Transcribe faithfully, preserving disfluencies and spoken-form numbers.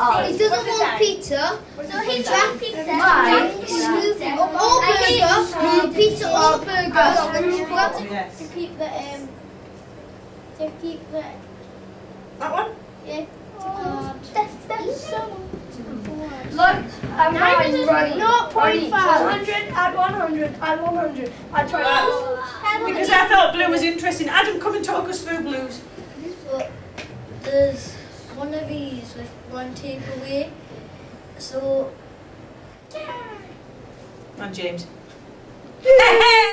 Oh, he doesn't want pizza. So he's got pizza. Why? Or burger. Pizza or burger. Yes. To keep the um. To keep the. That one? Yeah. Oh, that's that's so. Look, I'm Nine is right. zero point five. one hundred, add one hundred, add one hundred. Add twenty. Well, because I thought blue was interesting. Adam, come and talk us through blues. So there's one of these with one takeaway. So And James.